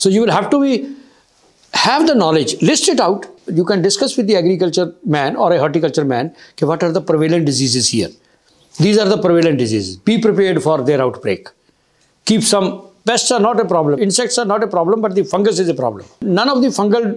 So you will have to have the knowledge, list it out. You can discuss with the agriculture man or a horticulture man, okay, what are the prevalent diseases here? These are the prevalent diseases. Be prepared for their outbreak. Keep some, pests are not a problem, insects are not a problem, but the fungus is a problem. None of the fungal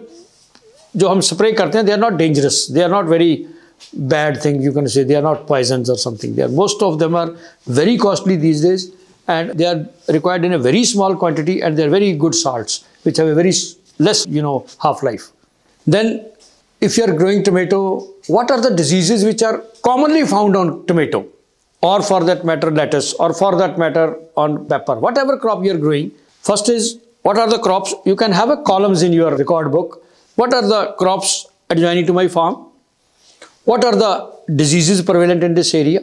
जो हम spray करते हैं, they are not dangerous. They are not very bad thing, you can say. They are not poisons or something. Most of them are very costly these days, and they are required in a very small quantity, and they are very good salts, which have a very less, half-life. Then, if you are growing tomato, what are the diseases which are commonly found on tomato? Or for that matter, lettuce, or for that matter, on pepper. Whatever crop you are growing, first is, what are the crops? You can have a columns in your record book. What are the crops adjoining to my farm? What are the diseases prevalent in this area?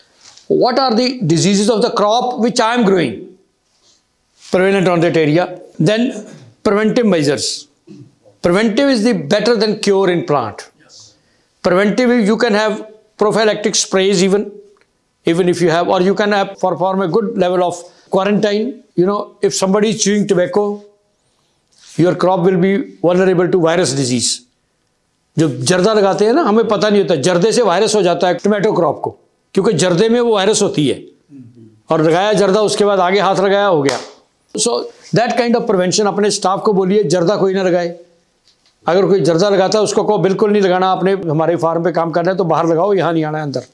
What are the diseases of the crop which I am growing prevalent on that area? Then preventive measures. Preventive is the better than cure in plant. Yes. Preventive, you can have prophylactic sprays even if you have, or you can have perform a good level of quarantine. If somebody is chewing tobacco, your crop will be vulnerable to virus disease. जो जर्दा लगाते हैं ना, हमें पता नहीं होता, जर्दे से वायरस हो जाता है टोमेटो क्रॉप को, क्योंकि जर्दे में वो वायरस होती है, और लगाया जर्दा, उसके बाद आगे हाथ लगाया, हो गया. So that kind of prevention अपने स्टाफ को बोलिए, जर्दा कोई ना लगाए. अगर कोई जर्दा लगाता है उसको कहो बिल्कुल नहीं लगाना, आपने हमारे फार्म पे काम करना है तो बाहर लगाओ, यहाँ नहीं आना है अंदर.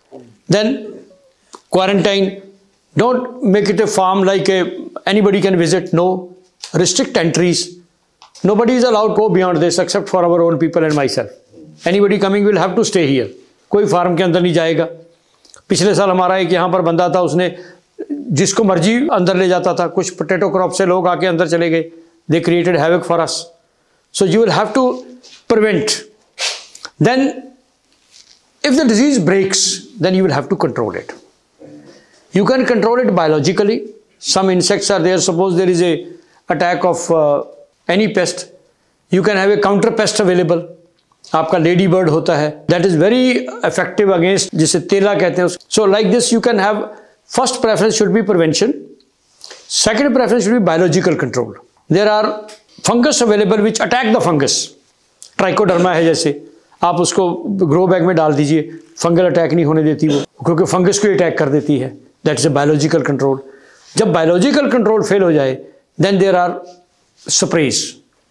Then quarantine, don't make it a farm like anybody can visit. No, restrict entries. Nobody is allowed to go beyond this except for our own people and myself. Anybody coming will have to stay here. कोई farm के अंदर नहीं जाएगा. पिछले साल हमारा एक यहाँ पर बंदा था, उसने जिसको मर्जी अंदर ले जाता था. कुछ पोटैटो क्रॉप से लोग आके अंदर चले गए. They created havoc for us. So you will have to prevent. Then, if the disease breaks, then you will have to control it. You can control it biologically. Some insects are there. Suppose there is a attack of any pest, you can have a counter pest available. आपका lady bird होता है, that is very effective against, जिसे तेला कहते हैं. So like this you can have, first preference should be prevention, second preference should be biological control. There are fungus available which attack the fungus. Trichoderma है जैसे, आप उसको grow bag में डाल दीजिए, फंगल अटैक नहीं होने देती वो, क्योंकि फंगस को अटैक कर देती है. That is a biological control. जब बायोलॉजिकल कंट्रोल फेल हो जाए, then there are sprays.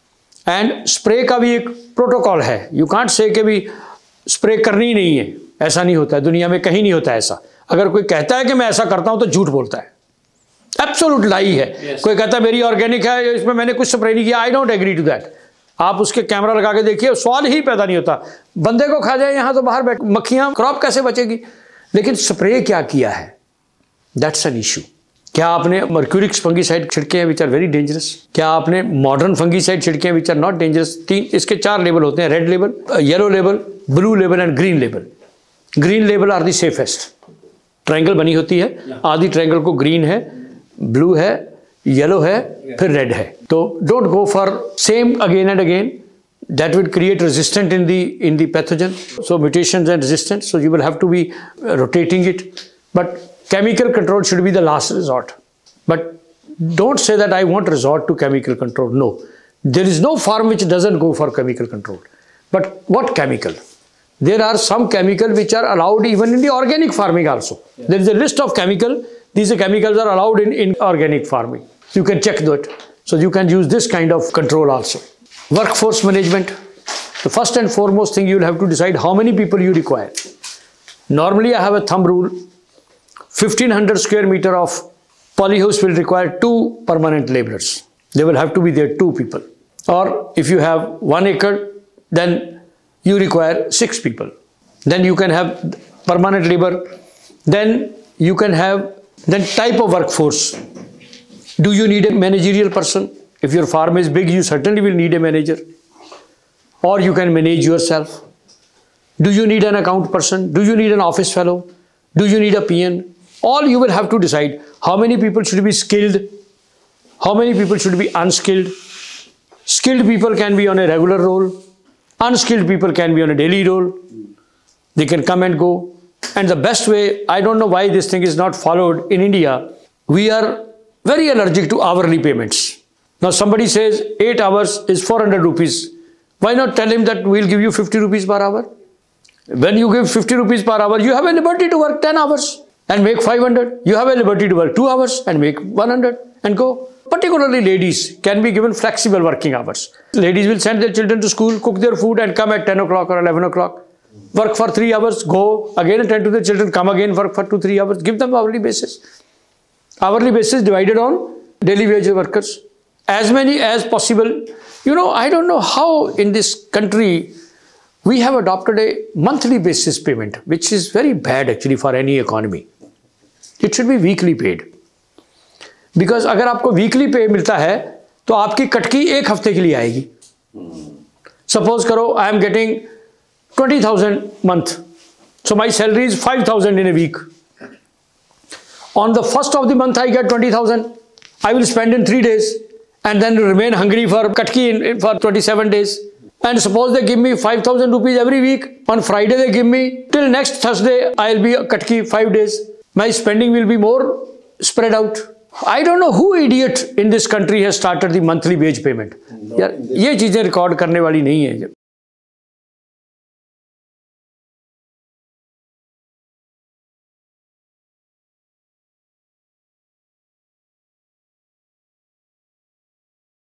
And spray का भी एक प्रोटोकॉल है. यू कांट से कि भी स्प्रे करनी ही नहीं है, ऐसा नहीं होता है, दुनिया में कहीं नहीं होता है ऐसा. अगर कोई कहता है कि मैं ऐसा करता हूं तो झूठ बोलता है, एब्सोल्यूट लाई है. कोई कहता है मेरी ऑर्गेनिक है, इसमें मैंने कुछ स्प्रे नहीं किया, I don't agree to that. आप उसके कैमरा लगा के देखिए, सवाल ही पैदा नहीं होता. बंदे को खा जाए यहाँ तो बाहर बैठ, मक्खियां, क्रॉप कैसे बचेगी? लेकिन स्प्रे क्या किया है, दैट्स एन इशू. क्या आपने मर्क्यूरिक फंगीसाइड छिड़के हैं विच आर वेरी डेंजरस? क्या आपने मॉडर्न फंगीसाइड छिड़के हैं विच आर नॉट डेंजरस? इसके 4 लेवल होते हैं: red level, yellow level, blue level and green level. Green level are the safest. Triangle बनी होती है, आधी ट्रायंगल को ग्रीन है, ब्लू है, येलो है, फिर रेड है. तो don't go for same again and again. That will create resistance in the pathogen. So mutations and resistance. So you will have to be rotating it. But chemical control should be the last resort. But don't say that I won't resort to chemical control. No. There is no farm which doesn't go for chemical control. But what chemical? There are some chemicals which are allowed even in the organic farming also. Yeah. There is a list of chemicals. These chemicals are allowed in organic farming. You can check that. So you can use this kind of control also. Workforce management. The first and foremost thing, you will have to decide how many people you require. Normally I have a thumb rule. 1500 square meter of polyhouse will require 2 permanent laborers. They will have to be there, 2 people. Or if you have 1 acre, then you require 6 people. Then you can have permanent labor. Then you can have type of workforce. Do you need a managerial person? If your farm is big, you certainly will need a manager. Or you can manage yourself. Do you need an account person? Do you need an office fellow? Do you need a PN? All you will have to decide. How many people should be skilled? How many people should be unskilled? Skilled people can be on a regular role. Unskilled people can be on a daily role. They can come and go. And the best way, I don't know why this thing is not followed in India. We are very allergic to hourly payments. Now somebody says 8 hours is 400 rupees. Why not tell him that we'll give you 50 rupees per hour? When you give 50 rupees per hour, you have a liberty to work 10 hours and make 500. You have a liberty to work 2 hours and make 100 and go. Particularly ladies can be given flexible working hours. Ladies will send their children to school, cook their food and come at 10 o'clock or 11 o'clock. Work for 3 hours, go again attend to the children, come again, work for 2-3 hours. Give them hourly basis. Hourly basis divided on daily wage workers. As many as possible. You know, I don't know how in this country we have adopted a monthly basis payment, which is very bad actually for any economy. It should be weekly paid. Because अगर आपको weekly pay मिलता है, तो आपकी कटकी एक हफ्ते के लिए आएगी. Suppose करो, I am getting 20,000 month. So my salary is 5,000 in a week. On the first of the month, I get 20,000. I will spend in 3 days and then remain hungry for katki for 27 days. And suppose they give me 5,000 rupees every week. On Friday, they give me till next Thursday, I'll be katki 5 days. My spending will be more spread out. I don't know who idiot in this country has started the monthly wage payment. यार ये चीजें record करने वाली नहीं है.